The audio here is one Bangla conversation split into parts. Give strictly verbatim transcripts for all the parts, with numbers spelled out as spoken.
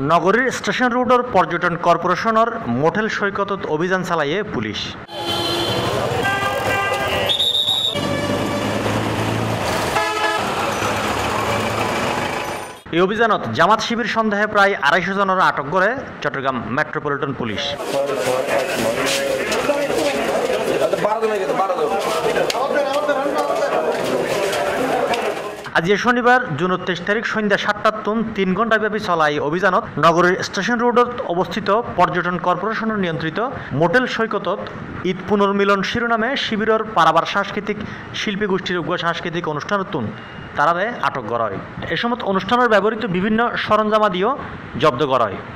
নগরীর স্টেশন রোডৰ পৰ্যটন কৰ্পোৰেশ্যনৰ মোটেল সৈকতত অভিযান চালায়ে পুলিশ। এই অভিযানত জামাত শিবির সন্দেহে প্রায় আড়াইশো জনের আটক করে চট্টগ্রাম মেট্রোপলিটন পুলিশ। আজ শনিবার জুন তেইশ তারিখ সন্ধ্যা সাতটার তুন তিন ঘণ্টা ব্যাপী চলা এই অভিযানত নগরীর স্টেশন রোডত অবস্থিত পর্যটন কর্পোরেশনের নিয়ন্ত্রিত মোটেল সৈকতত ঈদ পুনর্মিলন শিরোনামে শিবিরের পারাবার সাংস্কৃতিক শিল্পী গোষ্ঠীর উগ্র সাংস্কৃতিক অনুষ্ঠানের তুন তারারে আটক করা হয়। এ সময় অনুষ্ঠানের ব্যবহৃত বিভিন্ন সরঞ্জামাদিও জব্দ করা হয়।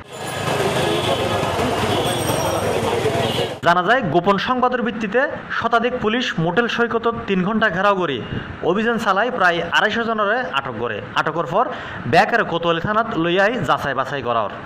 জানা যায় গোপন সংবাদের ভিত্তিতে শতাধিক পুলিশ মোটেল সৈকতত তিন ঘন্টা ঘেরাও করে অভিযান চালায় প্রায় আড়াইশো জনের আটক করে। আটকের পর ব্যাকের কোতোয়ালি থানাত লইয়াই যাচাই বাছাই করা হয়।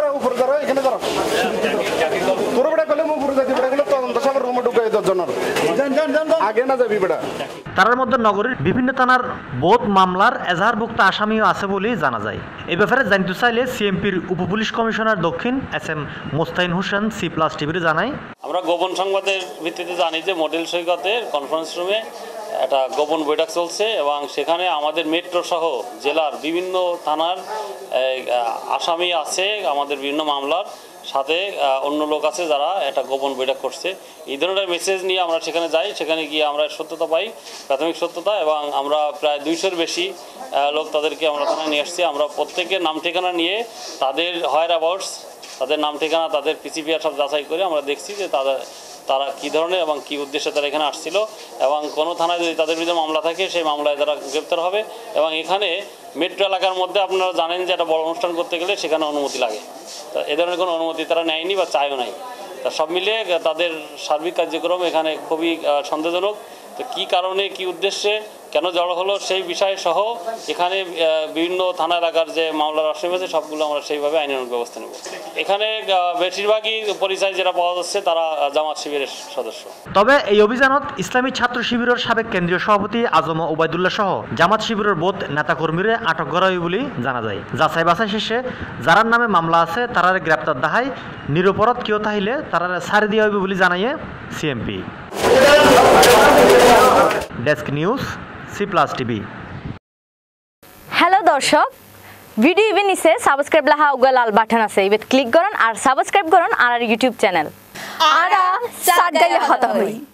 তার মধ্যে নগরীর বিভিন্ন থানার বোধ মামলার এজাহারভুক্ত আসামিও আছে বলে জানা যায়। এই ব্যাপারে জানতে চাইলে সিএমপির উপপুলিশ কমিশনার দক্ষিণ S M Mostain Hossain C plus টিভির জানায়, আমরা গোপন সংবাদের ভিত্তিতে জানি যে মোটেল সৈকতের কনফারেন্স রুমে একটা গোপন বৈঠক চলছে এবং সেখানে আমাদের মেট্রো সহ জেলার বিভিন্ন থানার আসামি আছে, আমাদের বিভিন্ন মামলার সাথে অন্য লোক আছে যারা একটা গোপন বৈঠক করছে। এই ধরনের মেসেজ নিয়ে আমরা সেখানে যাই, সেখানে গিয়ে আমরা সত্যতা পাই, প্রাথমিক সত্যতা, এবং আমরা প্রায় দুইশোর বেশি লোক তাদেরকে আমরা থানায় নিয়ে আসছি। আমরা প্রত্যেকের নাম ঠিকানা নিয়ে তাদের হায়ার অ্যাবাউটস, তাদের নাম ঠিকানা, তাদের পিসিপিআর সব যাচাই করে আমরা দেখছি যে তাদের তারা কী ধরনের এবং কী উদ্দেশ্যে তারা এখানে আসছিল, এবং কোনো থানায় যদি তাদের বিরুদ্ধে মামলা থাকে সেই মামলায় তারা গ্রেপ্তার হবে। এবং এখানে মেট্রো এলাকার মধ্যে আপনারা জানেন যে একটা বড় অনুষ্ঠান করতে গেলে সেখানে অনুমতি লাগে, তা এ ধরনের কোনো অনুমতি তারা নেয়নি বা চায়ও নাই। তা সব মিলিয়ে তাদের সার্বিক কার্যক্রম এখানে খুবই সন্দেহজনক। তো কী কারণে, কী উদ্দেশ্যে, কেন জড়ো হলো সেই বিষয় সহ এখানে বিভিন্ন থানা এলাকার যে মামলার আসামি আছে সবগুলো আমরা সেইভাবে আইনানুগ ব্যবস্থা নেব। এখানে বেশিরভাগই পরিচয় যেটা পাওয়া যাচ্ছে তারা জামাত শিবিরের সদস্য। তবে এই অভিযানত ইসলামী ছাত্র শিবিরের সাবেক কেন্দ্রীয় সভাপতি আজম ওবায়দুল্লাহ সহ জামাত শিবিরের বোধ নেতাকর্মীরা আটক করা হয় বলে জানা যায়। যাচাই বাছাই শেষে যারার নামে মামলা আছে তারারে গ্রেপ্তার দেখায়, নিরপরাধ কেউ তাহলে তারারে ছাড়ি দেওয়া হবে বলে জানাইয়ে CMP. Desk news C plus TV. Hello দর্শক, ভিডিও ইভেন নিচে সাবস্ক্রাইব লাহা উগা লাল বাটন আছে, ইবেত ক্লিক করুন আর সাবস্ক্রাইব করুন আর ইউটিউব চ্যানেল। আরা সাত গাইলে হতা হই।